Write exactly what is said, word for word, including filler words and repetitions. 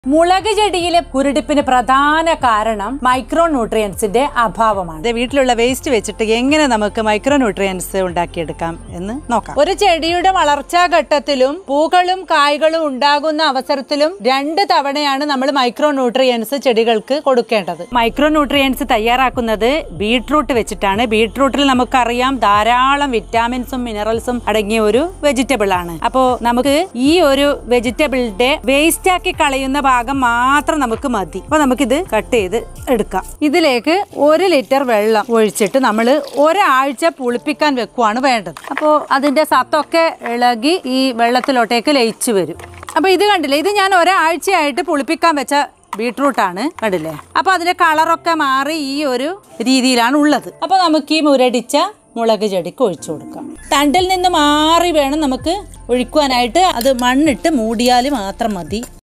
മുളക് ചെടിയിലെ കുരുടിപ്പിന് പ്രധാന കാരണം മൈക്രോ ന്യൂട്രിയൻസിന്റെ അഭാവമാണ്. വീട്ടിലുള്ള വേസ്റ്റ് വെച്ചിട്ട് എങ്ങനെ നമുക്ക് മൈക്രോ ന്യൂട്രിയൻസ് ഉണ്ടാക്കിയെടുക്കാം എന്ന് നോക്കാം. ഒരു ചെടിയുടെ വളർച്ചാ ഘട്ടത്തിലും പൂക്കളും കായ്കളും ഉണ്ടാകുന്ന അവസരത്തിലും രണ്ട് തവണയാണ് നമ്മൾ മൈക്രോ ന്യൂട്രിയൻസ് ചെടികൾക്ക് കൊടുക്കേണ്ടത്. മൈക്രോ ന്യൂട്രിയൻസ് തയ്യാറാക്കുന്നത് ബീട്രൂട്ട് വെച്ചിട്ടാണ്. ബീട്രൂട്ടിൽ നമുക്കറിയാം ധാരാളം വിറ്റാമിൻസും മിനറൽസും അടങ്ങിയ ഒരു വെജിറ്റബിൾ ആണ്. അപ്പോ നമുക്ക് ഈ ഒരു വെജിറ്റബിളിന്റെ വേസ്റ്റ് ആക്കി കളയുന്ന ഭാഗം മാത്രം നമുക്ക് മതി. അപ്പൊ നമുക്കിത് കട്ട് ചെയ്ത് എടുക്കാം. ഇതിലേക്ക് ഒരു ലിറ്റർ വെള്ളം ഒഴിച്ചിട്ട് നമ്മൾ ഒരാഴ്ച പുളിപ്പിക്കാൻ വെക്കുവാണ് വേണ്ടത്. അപ്പോൾ അതിന്റെ സത്തൊക്കെ ഇളകി ഈ വെള്ളത്തിലോട്ടേക്ക് ലയിച്ചു വരും. അപ്പൊ ഇത് കണ്ടില്ലേ, ഇത് ഞാൻ ഒരാഴ്ചയായിട്ട് പുളിപ്പിക്കാൻ വെച്ച ബീട്രൂട്ടാണ്, കണ്ടില്ലേ? അപ്പൊ അതിന്റെ കളറൊക്കെ മാറി ഈ ഒരു രീതിയിലാണ് ഉള്ളത്. അപ്പൊ നമുക്ക് ഈ മുരടിച്ച മുളക് ചെടിക്ക് ഒഴിച്ചു കൊടുക്കാം. തണ്ടിൽ നിന്ന് മാറി വേണം നമുക്ക് ഒഴിക്കുവാനായിട്ട്. അത് മണ്ണിട്ട് മൂടിയാൽ മാത്രം മതി.